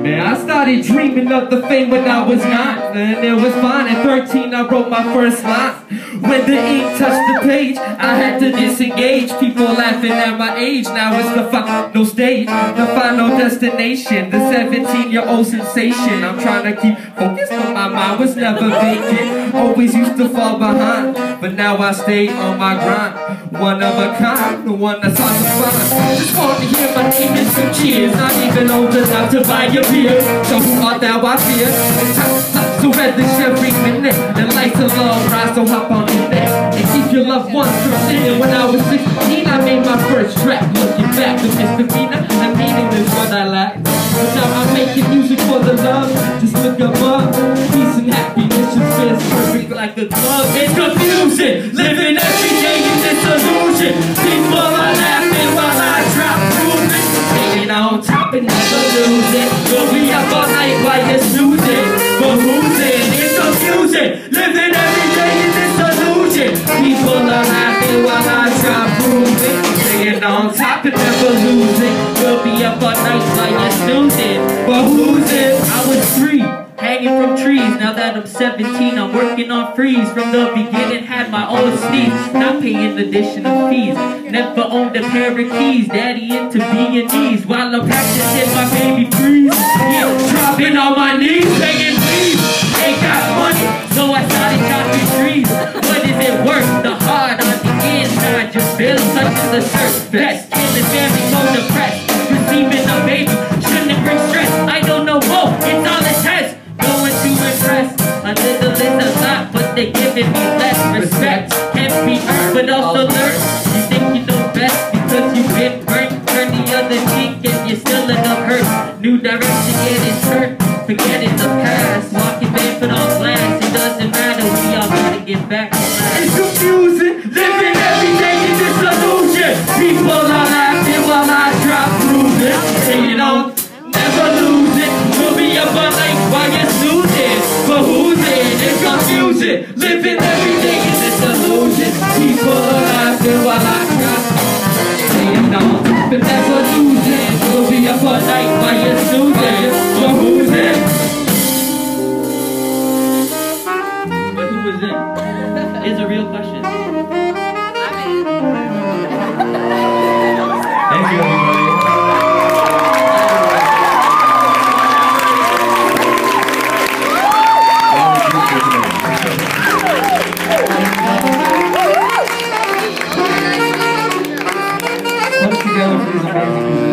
Man, I started dreaming of the fame when I was 9, and it was fine. At 13, I wrote my first line. When the ink touched the page, I had to disengage. People laughing at my age. Now it's the final stage, the final destination, the 17-year-old sensation. I'm trying to keep focused, but my mind was never vacant. Always used to fall behind, but now I stay on my grind. One of a kind, the one that's hard to find. Just want to hear my name and some cheers. Not even old enough to buy your beer. So who art thou, I fear? So read the every minute. The lights are long, rise, so hop on in there and keep your loved ones from singing. When I was 16, I made my first track. Looking back, the misdemeanor, the meaning is what I lack. But now I'm making music for the love. Just look above. Peace and happiness just feels perfect like a glove. It's confusing, living every day in this illusion. People are laughing while I drop moving. Staying on top and never losing. We'll be up all night while you're snoozing. But who's in? It's confusing, living every day in this illusion. People are laughing while I drop moving. Staying on top and never losing. We'll be up all night while you're snoozing. But who's in? I was free, hanging from trees. Now that I'm 17, I'm working on freeze. From the beginning, had my own steeds, not paying additional fees. Never owned a pair of keys. Daddy into B&E's while I'm practicing my baby freeze. Yeah, dropping on my knees, begging please. Ain't got money, so I started chopping trees. What is it worth? The heart on the inside just feels such as a shirt. Best in the family, so depressed. Receiving a baby shouldn't bring stress. I don't know more, it's all a test. Going to impress, a little is a lot, but they giving me less respect. Can't be earned, but also learned. You think you know best because you've been burnt. Turn the other cheek and you're still in the hurt. New direction getting turned, forgetting the past. Walking barefoot on glass, it doesn't matter, we all gotta get back. It's confusing, living every day in this illusion. People are laughing while I drop proving. Staying on, never losing. We'll be up all night while you're snoozing. But who's in? It's confusing, living every day in this illusion. People are laughing while I drop. Staying on, but never losing. We'll be up all night while you're snoozing. But who's in? But who is in? Is a real question. Thank you, everybody. Put together for these amazing